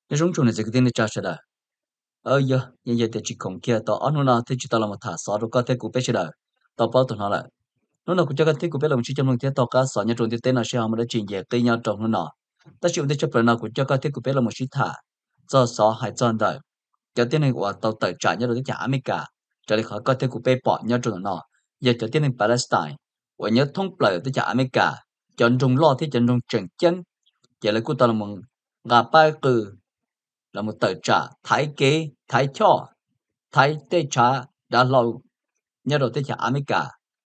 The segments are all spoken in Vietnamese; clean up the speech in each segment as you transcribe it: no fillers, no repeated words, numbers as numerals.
cái giống chung này cái tên cha sẽ đó giờ giờ giờ thì chỉ còn kia tao anh nó thì chỉ tao làm một thằng sao rồi có thể cụ bé sẽ đó tao bảo tụi nó lại nó nào cũng cho cái thế cụ bé làm chỉ trong lòng thế tao cá sao nhà trong thế tên nào sẽ làm một cái chuyện gì cái nhau trong nó nọ ta chịu để cho phần nào cũng cho cái thế cụ bé làm một chỉ thả cho sao hay cho đời cho tiền này của tao tự trả nhau rồi trả America cho nên khỏi có thể cụ bé bỏ nhau trong nó giờ cho tiền này Palestine và nhớ thông blời tới trả America chọn trong lo thì chọn trong trận chân giờ lại cụ tao là một ngà bài cử là một tờ trả thái kế thái cho thái tê trả đã lâu nhớ đầu tê trả America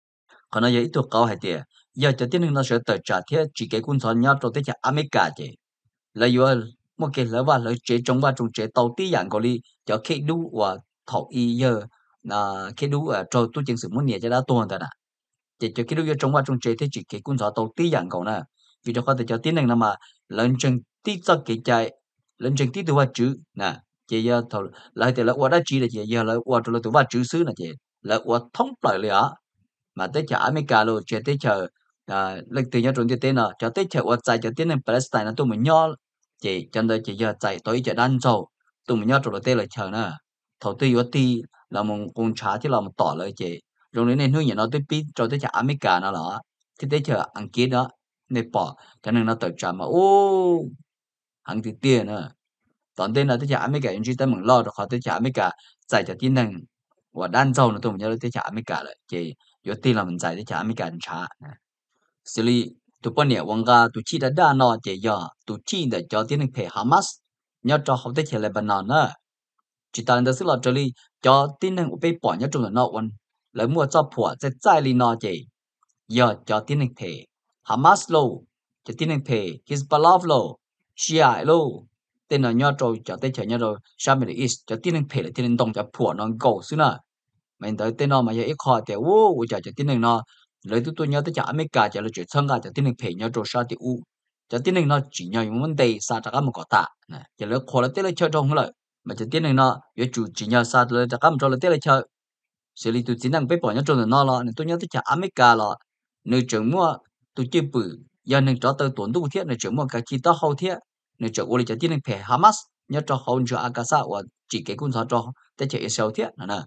còn nó vậy thuộc câu hay tiệt giờ cho tiếng nó sẽ tờ trả thế chỉ cái cuốn sổ nhớ đầu tê trả America chứ là vừa một cái là và là chế trong chế tàu tí dạng gọi đi cho khi đu và thọ y giờ là khi đu ở cho tôi chân sự muốn nhẹ cho đã tuần rồi nè chỉ cho khi đu trong chế thế chỉ cái cuốn sổ tàu tí dạng cậu nè vì cho có thể cho tiếng này mà lần chân tí cho cái chạy lần chân tí tôi chữ nè chỉ giờ thầu lại thì là qua đã chỉ là chỉ giờ là qua rồi tôi chữ xứ nè chị là qua thống lại liền mà tới chợ America luôn chỉ tới chợ lịch từ nhau trong thế nào cho tới chợ qua chạy cho tiếng Palestine là tôi mình nhau chị chân đây chị giờ chạy tới chợ đan dầu tôi mình nhau trong thế là chợ nè thầu tư yếu ti là một con trả thì là một tỏ lời chị rồi nên hướng nhận nó tới pi cho tới chợ America nó là thì tới chợ ăn kia đó nên bỏ cho nên nó tự trả mà ô hàng thì tiền nữa tận tên là tới chợ America những chỉ tới mình lo được họ tới chợ America chạy cho tiếng này và đan dầu nó tôi mình nhau tới chợ America rồi chị有地了，我们在的家没干啥，所以都半年王家都记得大脑这样，都记得叫点人陪哈马斯，你要找好的起来不难呢，只当的是了这里叫点人被绑要中的那วัน来莫找破在里那这，要叫点人陪哈马斯喽，叫点人陪 Hezbollah 喽，Shia 喽。tên là nhau rồi cho tới chờ nhau rồi sao mình ít cho tiếng anh phải là tiếng anh đông cho phủa nó gầu xứ nè mình tới tên nó mà giờ ít khó thì ô giờ cho tiếng anh nó lấy tôi nhớ tới chả America chả là chuyện thân cả cho tiếng anh phải nhau rồi sao thì u cho tiếng anh nó chỉ nhau những vấn đề sao cho các một có tạ nè giờ lấy khó là tên là chơi trong lại mà cho tiếng anh nó giờ chủ chỉ nhau sao là cho các một cho là tên là chơi xử lý tôi chỉ năng phải bỏ nhau trong nó là tôi nhớ tới chả America là nơi trường mua tôi chơi bự giờ nên cho tới tuần tu thiết nơi trường mua cái chi to hậu thiết nơi trường uli cho tiếng anh phải Hamas nhớ cho hậu cho Gaza và chỉ cái quân sao cho tới chơi Israel thiết nè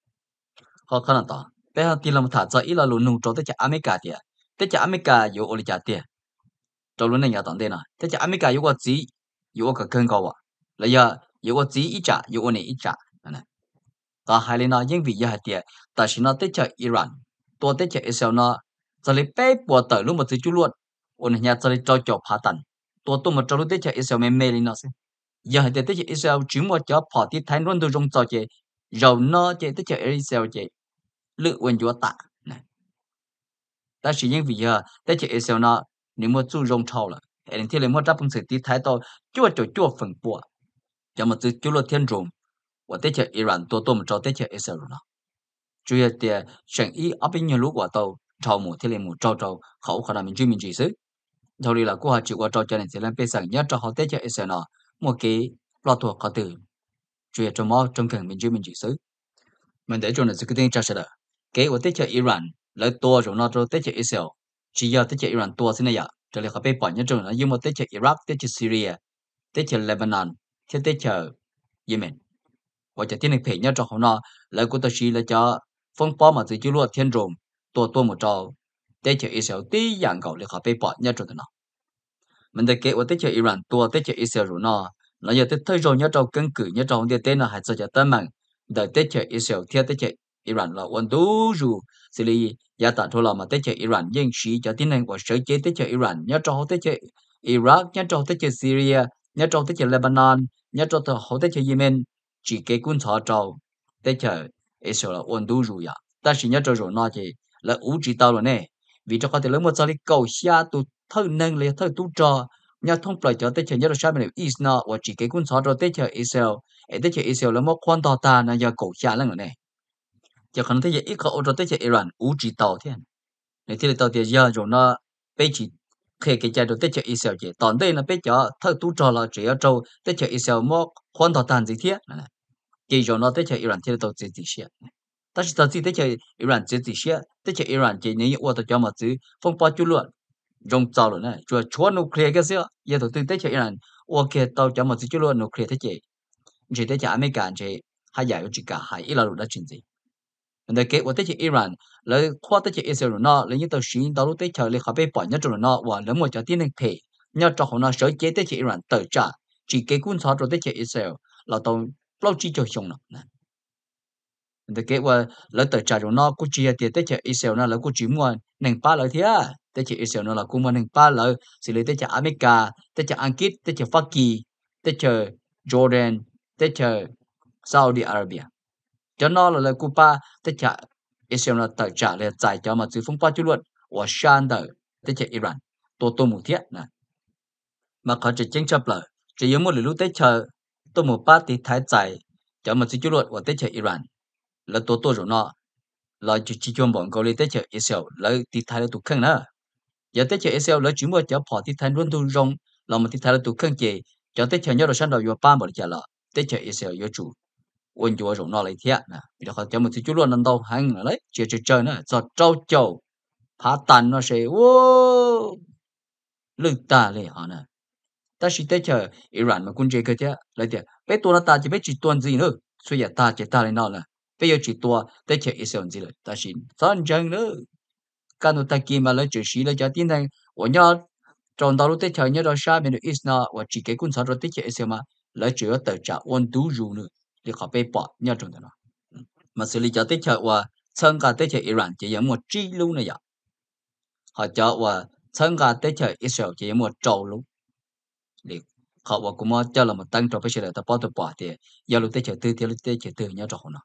khó khăn ta bây giờ thì làm thà cho ít là luôn nung cho tới chả America thì tới chả America yêu oli chả tiền cho luôn này nhà tận đây nè tới chả America yêu cái gì yêu cái cơn cao à là giờ yêu cái gì ít chả yêu này ít chả nè ta hai lên nó những vì giờ tiền ta chỉ nó tới chả Iran tôi tới chả Israel nó cho lấy bé bỏ tới luôn một thứ chú luôn ôn nhà cho lấy cho phá tận tôi mà cho lúc tới chả Israel mê mê lên nó xem giờ thì tới chả Israel chỉ một cho phá thì thành luôn tôi trong cho chơi rồi nó chơi tới chả Israel chơi lựa quên chúa tạ này ta chỉ những vì giờ tới chỉ Israel nó nếu mà chú rong trâu là hiện thì lấy một trăm phần sự tí thái to chúa phần bùa cho một từ chúa là thiên rồng và tới chỉ Iran tôi một trâu tới chỉ Israel nó chủ yếu thì sinh ý ở bên nhiều lúc của tàu trâu một thì lấy một trâu khẩu khả năng mình chuyên mình chỉ xứ thôi đi là cô họ chịu qua trâu cho nên sẽ làm bây giờ nhớ trâu họ tới chỉ Israel nó một cái lo thuộc có từ chủ yếu trong máu trong cần mình chuyên mình chỉ xứ mình để cho nó sẽ cái tiếng cho sẽ được cái của tới chỉ Iran lấy tua rồi nó rồi tới chỉ Israel chỉ giờ tới chỉ Iran tua thế này ạ cho nên họ bị bỏ nhớ trong nó nhưng mà tới chỉ Iraq tới chỉ Syria tới chỉ Lebanon tới chỉ Yemen và chỉ tiếng này phải nhớ trong họ nó lấy của tôi chỉ là cho phong bó mà từ chú luật thiên rồng tua một trâu tới chỉ Israel tí dạng cầu để họ bị bỏ nhớ trong nó mình thấy cái của tới chỉ Iran tua tới chỉ Israel rồi nó giờ tới thời rồi nhớ trong căn cứ nhớ trong địa tên là hay cho tâm mạng đợi tới chỉ Israel tới chỉ Iran là quân đủ rồi xử lý gia tạ thôi là mà tới chơi Iran nhưng chỉ cho tiếng Anh của sở chế tới chơi Iran nhớ cho tới chơi Iraq nhớ cho tới chơi Syria nhớ cho tới chơi Lebanon nhớ cho tới chơi Yemen chỉ cái quân họ trâu tới chơi Israel là quân đủ rồi à ta chỉ nhớ cho rồi nó chỉ là ủ chỉ tao rồi nè vì cho có thể lấy một giờ đi cầu xa tu thơ nâng lấy thơ tu trò nhớ thông lại cho tới chơi nhớ là sao mình Is nó và chỉ cái quân họ trâu tới chơi Israel tới chơi Israel là một quan to ta là giờ cầu xa lắm rồi nè giờ khả năng thế giờ ít có ô tới giờ Iran ủ chỉ tàu thế này thì tàu thì giờ rồi nó bây chỉ khi cái chạy được tới giờ Israel chứ toàn đây là bây giờ thợ tu trò là chỉ ở châu tới giờ Israel mua khoan tàu tàn gì thế này chỉ rồi nó tới giờ Iran thì tàu gì gì ta chỉ tàu gì tới giờ Iran gì gì tới giờ Iran chỉ nếu ô tô cho mà chứ phong bao nhiêu luôn rong tàu rồi này chúa nuclear cái gì giờ tàu tới giờ Iran ok tao cho một chút luôn nó kia thế chỉ thế chả mấy cả chỉ hai giải chỉ cả hai ít là được chuyện gì 근데 cái của thế chỉ Iran lấy khoa thế chỉ Israel nó lấy những tàu xuyên tàu lúc thế chờ lấy khỏi bị bỏ nhất trong nó và lấy một cho tiền thể nhớ cho họ nó sở chế thế chỉ Iran tự trả chỉ cái quân sao rồi thế chỉ Israel là tàu lâu chỉ cho xong nó 근데 cái của lấy tự trả rồi nó cũng chỉ tiền thế chỉ Israel nó lấy cũng chỉ mua nền ba lợi thế à thế chỉ Israel nó là cũng mua nền ba lợi xử lý thế chỉ America thế chỉ Anh thế chỉ Hoa Kỳ thế chỉ Jordan thế chỉ Saudi Arabia cho nó là cú ba tất cả Israel là tự trả lời giải cho mà chỉ phong ba chú luật và sang đời tất cả Iran tôi một thiết nè mà có chỉ tranh chấp là chỉ có một lúc tất cả tôi một ba thì thái giải cho mà chỉ chú luật và tất cả Iran là tôi rồi nó là chỉ cho bọn câu lấy tất cả Israel lấy thì thái là tụ khăn nữa giờ tất cả Israel lấy chỉ một cho bỏ thì thái luôn tụ rong là một thì thái là tụ khăn gì cho tất cả nhớ rồi sang đầu vừa ba một trả là tất cả Israel vừa chủ quân chúa rộng nó lấy thiệt nè bây giờ họ cho một chút luôn nằm đâu hành là lấy chơi chơi chơi nữa cho trâu trâu phá tan nó sẽ ô lưng ta lấy họ nè ta chỉ tới chờ Iran mà quân chơi cơ chứ lấy thiệt bé tôi nó ta chỉ biết chỉ tuần gì nữa suy giờ ta chỉ ta lấy nó là bây giờ chỉ tua tới chờ Israel gì rồi ta chỉ san chân nữa cái nó ta kia mà lấy chữ sĩ lấy cho tiếng này của nhau trong đó lúc tới chờ nhớ đó sao bên Israel và chỉ cái quân sao rồi tới chờ Israel mà lấy chữ tới trả quân tú rù nữa thì họ bị bỏ nhớ trong đó mà xử lý cho tới chợ và参加tới chợ Iran chỉ có một chi luôn này vậy họ cho và参加tới chợ Israel chỉ có một trâu luôn thì họ và cũng cho là một tăng trâu phải là tập bỏ thì giờ lúc tới chợ tư thì lúc tới chợ tư nhớ trâu nó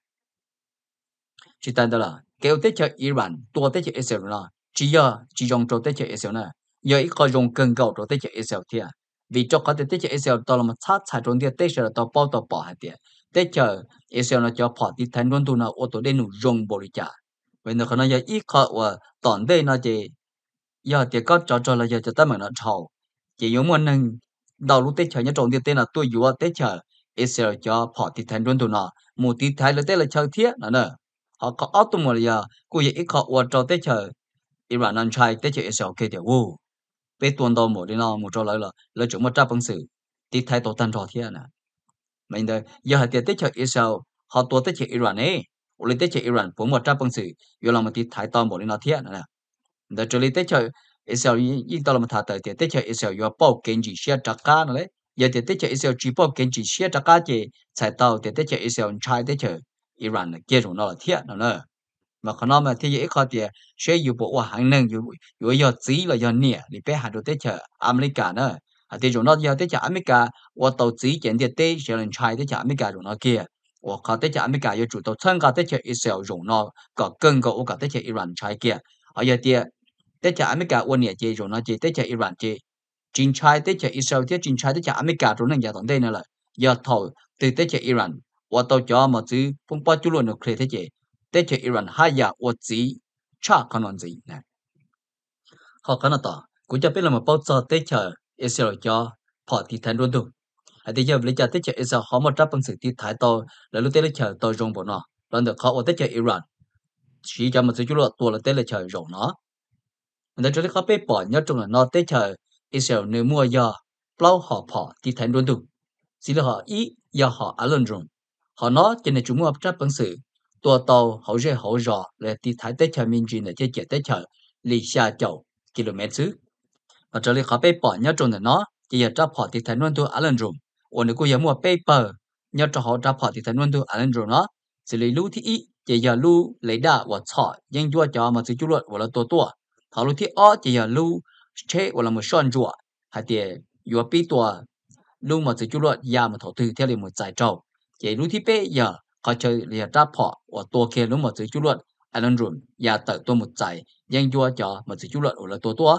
chỉ tại đó là kéo tới chợ Iran tua tới chợ Israel nó chỉ dùng trâu tới chợ Israel này giờ ít có dùng cần cầu trâu tới chợ Israel thì vì cho có tới chợ Israel đó là một sát sai trong địa tới chợ đó bỏ hết thì tới chợ Israel nó cho bỏ thì thành luôn tu nó ô tô đến nụ rong bồi trả vậy nó còn giờ ít có và toàn đây nó chỉ giờ thì có cho là giờ cho ta mà nó trâu chỉ giống một nâng đầu lúc tới chợ nhớ trong địa tới là tôi vừa tới chợ Israel cho bỏ thì thành luôn tu nó một tí thái là tới là chợ thiết nữa họ có automobil cô vậy ít họ qua cho tới chờ Iran ăn chay tới chờ Israel kia thì wow bé tuần đầu một đi nào một cho lại chúng một trăm bằng sự thì thay tổ tan trò thế nè mình đây giờ họ tới chờ Israel họ tổ tới chờ Iran ấy lấy tới chờ Iran cũng một trăm bằng sự giờ làm một tí thay to một đi nào thế nè để cho lấy tới chờ Israel yên tao làm thà tới chờ Israel giờ bao kinh chỉ xe trắc cá nữa đấy giờ tới chờ Israel chỉ bao kinh chỉ xe trắc cá chỉ chạy tàu tới chờ Israel chay tới chờ Iran kia rồi nó là thế nữa mà còn nó mà thế giới khó thì sẽอยู่bộว่าhàng năngอยู่ยอดจีlàยอดเนี่ย你别喊到这些อเมริกา呢啊这种那要这些อเมริกา我投资简直对小人才这些อเมริกา种那个我靠这些อเมริกา要主动参加这些อิสราเอล种那个更个我搞这些伊朗才个啊要的这些อเมริกา我เนี่ย这种那这些伊朗这真才这些อิสราเอล这真才这些อเมริกา种那也当对呢了要投对这些伊朗我都叫么子风暴就乱了可以这些แต่เจออิหร่านหายาอวดจีชาขนมจีนะเขาขนาดต่อกูจะเป็นลำบากจอแต่เจออิสราเอลจะพอที่แทนรุ่นดูไอ้ที่จะบริจาคแต่เจออิสราเอลเขามาจับปังสือที่ถ่ายต่อแล้วรู้แต่เจอต่อจงบ่เนาะแล้วเดี๋ยวเขาว่าแต่เจออิหร่านชี้จะมาซื้อจุดตัวแล้วแต่เจอจงเนาะแต่จุดที่เขาไปปล่อยเนี่ยตรงนั้นเนาะแต่เจออิสราเอลเนื้อมัวยาเปล่าห่อพอที่แทนรุ่นดูสิแล้วห่ออียาห่ออารมณ์รงห่อเนาะจะในจุดมัวจับปังสือตัวโตเขาเรียกเขารอเลยที่ท้ายเตชะมินจีนเนี่ยจะเจ็ดเตชะลิชาเจ้ากิโลเมตรซื้อพอจะเลยเขาไปปล่อยเนี่ยตรงนั้นเนาะจะอยากจะพอที่ถนนตัวอัลเลนรูมวันนี้กูยังมัวไปเปิดเนี่ยจะเขาจะพอที่ถนนตัวอัลเลนรูมเนาะสิเลยรู้ที่อีจะอยากรู้เลยได้ว่าชอยังยัวจะมาซื้อจุดว่าเราตัวเขารู้ที่อ้อจะอยากรู้เช่ว่าเรามาซ่อนจัวหายเดียยัวปีตัวรู้มาซื้อจุดยามาถอดถือเที่ยวเลยหมดใจเจ้าจะรู้ที่เป้ยาเขาเจอเรียรับพอว่าตัวเคลุ้มหมดสิจุลวดอันนั้นรวมยาเติบตัวหมดใจยังยัวจ่อหมดสิจุลวดว่าตัว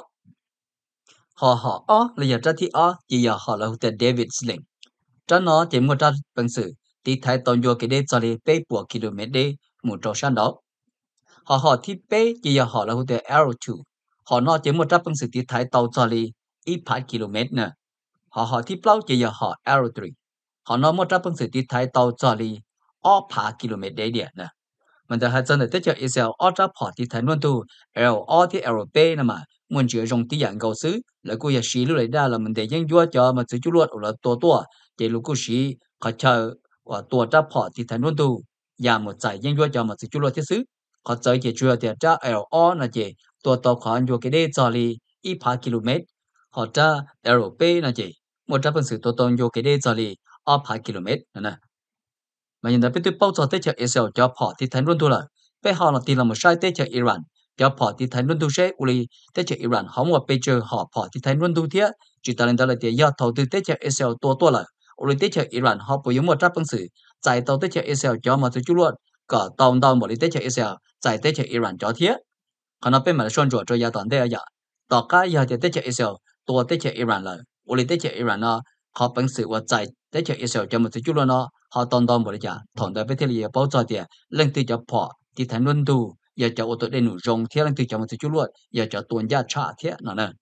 họ là giờ ra thì chỉ giờ họ là tên David Sling cho nó chỉ một ra bằng sự thì thái toànยัวcái đấy cho đi bảy bộ km đấy một trò san đó họ thì bảy chỉ giờ họ là tên Arrow 2 họ nó chỉ một ra bằng sự thì thái tàu cho đi ít 8 km nè họ thì bao chỉ giờ họ Arrow 3 họ nó một ra bằng sự thì thái tàu cho đi 8 km đấy địa nè mình đã hay chân để tới cho Israel 8 跑ที่ถนนตัว L ที่ L เป้นะมา muốn chỉ dùng tí dạng cầu xứ là cô giờ xí lúc này ra là mình để dân vua cho mà chữ chú luật là tua để lúc cô xí khó chờ và tua ra bỏ thì thành luôn tu và một giải dân vua cho mà chữ chú luật thiết xứ khó chơi chỉ chưa thì ra LO là chỉ tua tàu khó vô cái đây cho li ít pa km họ ra LP là chỉ một trăm phần sự tua tàu vô cái đây cho li ở pa km nè mà hiện tại biết tôi bao giờ tới chợ Israel cho họ thì thành luôn tu là bây họ là tiền là một sai tới chợ Iran cho họ thì thành luôn tu sẽ uli tới chợ Iran họ một bây giờ họ thì thành luôn tu thế chỉ ta lên đó là tiền do đầu tư tới chợ Israel tua là uli tới chợ Iran họ bồi dưỡng một trăm phần sự giải tàu tới chợ Israel cho mà tôi chú luôn cả tàu một đi tới chợ Israel giải tới chợ Iran cho thế còn nó bên mà son rồi cho gia toàn đây à tàu cá giờ thì tới chợ Israel tua tới chợ Iran là uli tới chợ Iran nó họ bằng sự và giải tới chợ Israel cho mà tôi chú luôn nó họ toàn bộ là thằng đó biết thế là bao giờ thì lên từ cho họ thì thành luân tu giờ cho ô tô đến nụ rong thế lên từ cho một chút luôn giờ cho tuần gia trả thế nó nè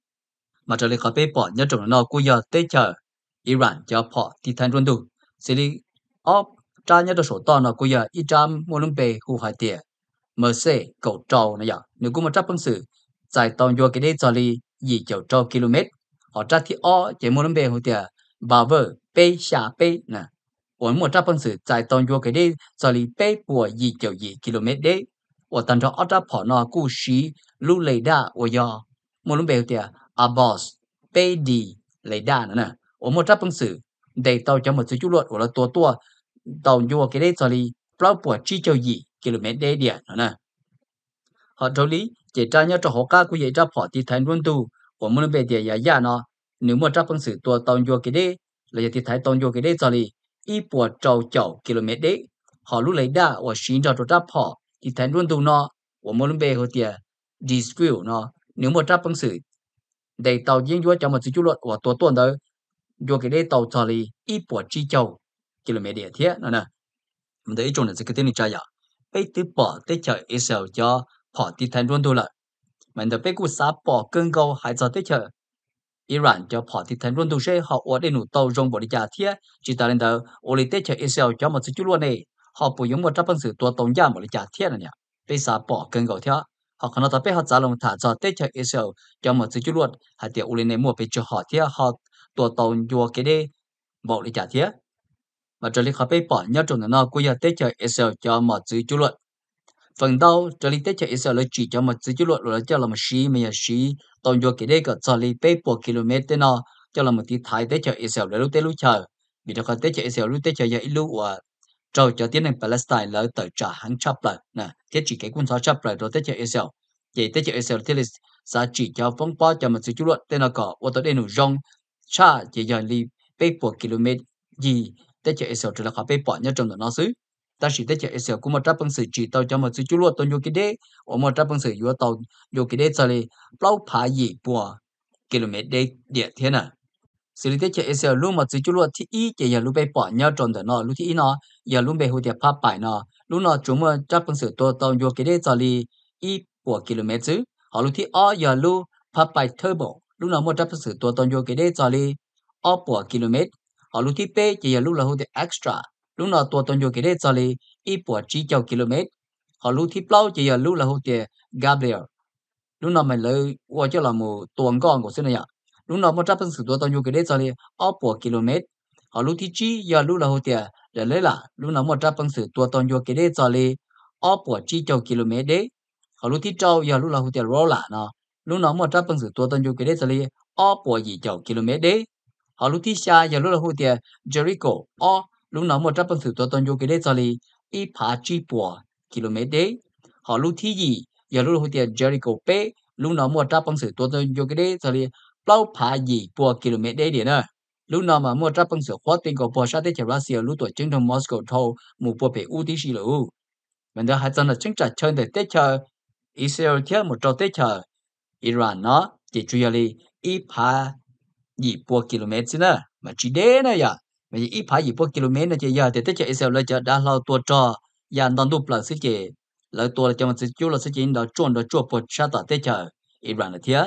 mà trở lại khỏi bê bỏ nhớ trong nó của giờ tới chờ Iran cho họ thì thành luân tu xử lý ốp tra nhớ được số to nó của giờ Iran mua lông bề khu hải tiệt MC cầu trâu này giờ nếu cũng một trăm phân sự giải tàu vô cái đấy cho li gì chiều trâu km họ tra thì chỉ mua lông bề hồ tiệt bảo vợ bê xả bê nè我们这本是在当月给的这里北部1.1 km的，我当着二十跑那故事路雷达我要，我们北的阿 boss 北地雷达呢，我们这本是得到这么子就落我了多到月给的这里不不1.1 km的呢，họ trợ lý chỉ tra nhớ cho họ cá của vậy ra跑thì thành luôn tu, của mình bây giờ ya nó nếu mà ra phân sự tua tàu vô cái đấy là thì thấy tàu vô cái đấy cho li ít bộ trâu km đấy họ lúc lấy đa và xin cho ra跑thì thành luôn tu nó của mình bây giờ thì dispute nó nếu mà ra phân sự để tàu diễn vô cho một sự chú luật của tua tuần đó vô cái đấy tàu cho li ít bộ trâu km đấy thế nè mình thấy trong này sẽ cái tên này trái bây từ bỏ tới chợ Israel cho họ thì thành luôn tu là mình đã bây giờ xã bỏ cơn gâu hay cho tới chợ Iran cho họ thì thành luôn tu sẽ họ ở đây nụ tàu rong bỏ đi trả thiết chỉ ta lên đó ở đây tới chợ Israel cho một chút luôn này họ bồi dưỡng một trăm phần sự tua tông giá bỏ đi trả thiết này nhỉ bây xã bỏ cơn gâu theo họ còn nói tới họ trả lòng thả cho tới chợ Israel cho một chút luôn hay thì ở đây này mua bây giờ họ thiết họ tua tông vô cái đây bỏ đi trả thiết mà trở lại họ bây bỏ nhớ trong nó của giờ tới chợ Israel cho một chút luôn phần đầu trở lại tới chợ Israel là chỉ cho một chút luật rồi cho là một xí mà xí toàn vô cái đấy có cho lại 4 km nó cho là một tí thái tới chợ Israel để lúc tới lúc chờ vì đó có tới chợ Israel lúc tới chợ vậy lúc và rồi cho tiến hành Palestine là tới trả hàng chấp lại nè thế chỉ cái quân số chấp lại rồi tới chợ Israel vậy tới chợ Israel thì là sẽ chỉ cho phong bó cho một chút luật tên là có ô tô đây nụ rong cha chỉ giờ đi 4 km gì tới chợ Israel trở lại họ 4 nhớ trong đó nó xứ ta chỉ tới chợ Israel cũng một trăm phần sự chỉ tàu cho một chút luôn tôi vô cái đấy ở một trăm phần sự vô tàu vô cái đấy cho li bao phá gì bùa km đấy địa thế nào xử lý tới chợ Israel luôn một chút luôn thì ý chỉ giờ lúc bây bỏ nhau trong đó nó lúc thì ý nó giờ lúc bây hồi tiệp phá bài nó lúc nó chúng một trăm phần sự tôi tàu vô cái đấy cho li ý của km chứ họ lúc thì giờ lúc phá bài turbo lúc nào một trăm phần sự tôi tàu vô cái đấy cho li của km họ lúc thì p chỉ giờ lúc là hồi tiệp extra lúc nào tua tuần vô cái đấy cho li ít bộ chỉ cho km họ lúc thì bao chỉ là lúc là hỗ trợ Gabriel lúc nào mình lấy qua cho là một tuần con của xin này ạ lúc nào một trăm phần sự tua tuần vô cái đấy cho li ở bộ km họ lúc thì chỉ giờ lúc là hỗ trợ để lấy là lúc nào một trăm phần sự tua tuần vô cái đấy cho li ở bộ chỉ cho km đấy họ lúc thì trâu giờ lúc là hỗ trợ roller nó lúc nào một trăm phần sự tua tuần vô cái đấy cho li ở bộ gì cho km đấy họ lúc thì xa giờ lúc là hỗ trợ Jericho ở lúc nào một trăm phần sự tuần vô cái đấy cho li ít phá chỉ bộ km đấy họ lúc thì gì giờ lúc hồi tiền Jericho pe lúc nào một trăm phần sự tuần vô cái đấy cho li bao phá gì bộ km đấy đi nữa lúc nào mà một trăm phần sự hóa tiền của bộ sát tới Russia lúc tuổi chính thống Moscow thâu một bộ về UTC rồi mình đã hay chân là chính trả chơi để tết chờ Israel theo một trò tết chờ Iran nó chỉ chủ yếu là ít phá gì bộ km chứ nữa mà chỉ đấy này à mà ít phải gì bao km này chỉ giờ thì tới chạy xe lại chợ đã lâu tua trò giờ đang đục là sự kiện lại tua là cho một sự chú là sự kiện đó chọn đó chua bột sát tới chợ Iran là thế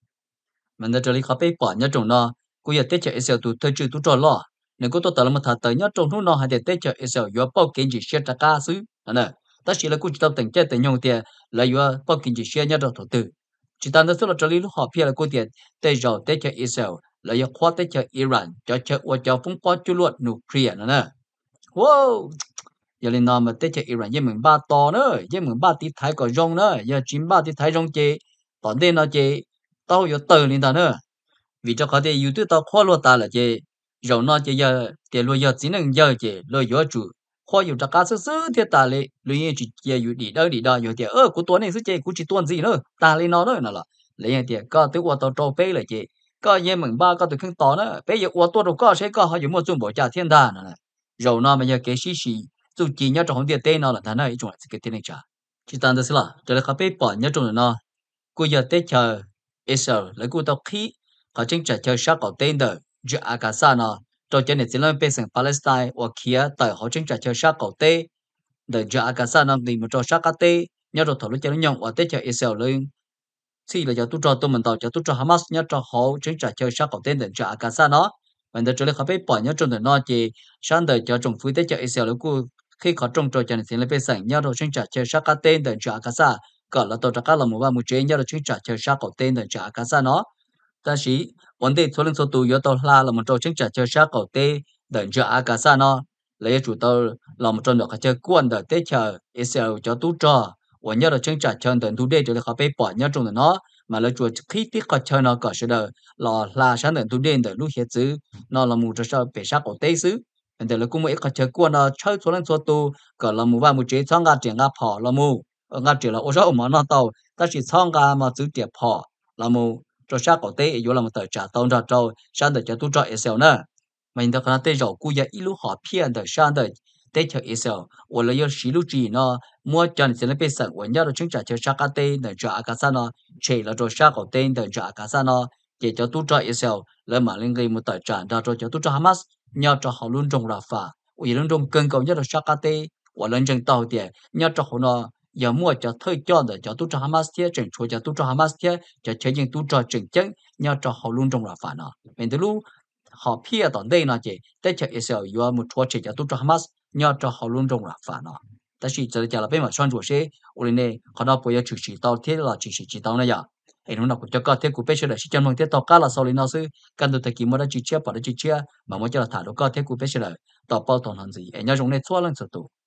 mình đã trở lại khó bị bỏ nhớ trong nó cuối giờ tới chạy xe tụ thời chữ tụ trò lo nếu có tôi tự làm một thằng tới nhớ trong lúc nó hay để tới chạy xe vừa bao kinh chỉ xe trả cá xứ nè ta chỉ là cũng chỉ tao tỉnh chơi tỉnh nhung tiền là vừa bao kinh chỉ xe nhớ trong đầu tư chỉ ta nói số là trợ lý lúc họ phía là cô tiền tây dầu tây cho Israel là do khoa tây cho Iran cho phóng qua chú luật nuclear nữa nè wow giờ lên nào mà tết cho Iran giờ mình ba to nữa giờ mình ba tí thái có rong nữa giờ chín ba tí thái rong chê tòn đen nó chê tao giờ tờ lên ta nữa vì cho họ thì YouTube tao khoa luật ta là chê rồi nó chê giờ thì luôn giờ chỉ năng giờ chê rồi giờ chủ khoaอยู่จากการซื้อที่ตาเลยเลยยังจีอยู่ดีอยู่เดียวกูตัวนี้ซื้อเจกูจีตัวนี้เนอะตาเลยนอนเนอะนั่นแหละเลยยังเดียวก็ตัวตัวโตเป้เลยเจก็ยังเหมือนบ้าก็ตัวขึ้นต่อเนอะเป้ยังตัวตัวก็ใช้ก็เขาอยู่มั่วซุ่มบ่จ่าเทียนดานั่นแหละเราเนาะมันยังเกชิชิจูจีเนี่ยจงเดียเต้นเนาะละท่านเนอะอีจงอะไรสักทีนึงจ้าจีตันเดสละจะเลยเขาไปปล่อยเนี่ยจงเนาะกูอยากเตะเชอเอเซอร์แล้วกูต้องขี้เขาจึงจะเจอชักเอาเต้นเด้อจะอากาศเนาะcho cho nên chỉ là bên sang Palestine hoặc kia tại họ chính trả cho sát cầu tê để cho Gaza năm thì một cho sát cá tê nhớ rồi thổi cho nó nhộng và tết cho Israel lên thì là cho tôi cho tôi mình tạo cho tôi cho Hamas nhớ cho họ chính trả cho sát cầu tê để cho Gaza nó mình đã cho lấy khắp bỏ nhớ trong đời nó chỉ sáng đời cho trồng phu tết cho Israel của khi họ trồng cho nên chỉ là bên sang nhớ rồi chính trả cho sát cá tê để cho Gaza còn là tôi cho các là một một chế nhớ rồi chính trả cho sát cầu tê để cho Gaza nó ta chỉ vấn đề số lượng số tụ yếu tố là một trong những trò chơi sát cầu tê đợi cho Gaza nó lấy chủ tàu là một trong những trò chơi quan đợi tết chờ Israel cho tú trò và nhớ là những trò chơi đợi tú đê cho họ bị bỏ nhớ trong nó mà lấy chuột khi tiếc họ chơi nó có sự đời là sáng đợi tú đê đợi lúc hiện chứ nó là một trò chơi bị sát cầu tê xứ nên là cũng một ít trò chơi quan nó chơi số lượng số tụ còn là một chế sang ngã tiền ngã phò là một ngã tiền là ô số mà nó tàu ta chỉ sang ngã mà giữ tiền phò là một cho sát cổ tế yếu là một tờ trả tông ra trâu sang đời cho tu cho Israel nữa mình đã khá tế rồi cú giờ ít lúc họ phiền đời sang đời tế cho Israel và lấy yếu xí lúc gì nó mua cho nên sẽ lấy bê sẵn và nhớ là chúng trả cho sát tế đời cho Gaza nó chỉ là cho sát cổ tế đời cho Gaza nó để cho tu cho Israel lấy mà lên gây một tờ trả ra cho tu cho Hamas nhớ cho họ luôn trong là phá và luôn trong cân cầu nhớ là sát tế và lên trên tàu tiền nhớ cho họ nó giờ mua cho thời cho để cho tu cho Hamas thế chỉnh cho tu cho Hamas thế cho chơi những tu cho chỉnh chân nhớ cho họ luôn trong là phản nó mình từ lúc họ phía tận đây nó chỉ để cho Israel yêu một chúa chỉ cho tu cho Hamas nhớ cho họ luôn trong là phản nóแต่是这家了被嘛算作是我呢看到不要出去到天了只到那样ไอ้นู่นน่ะกูจะก็เทกูไปเชื่อสิจำนวนเทต่อกาละสอลินอซื้อกันตัวตะกี้มันได้จีเชียปะได้จีเชียมามันจะละถ่ายแล้วก็เทกูไปเชื่อต่อเป้าตอนนั้นสิไอ้เนี่ยตรงนี้ชั่วลังสุด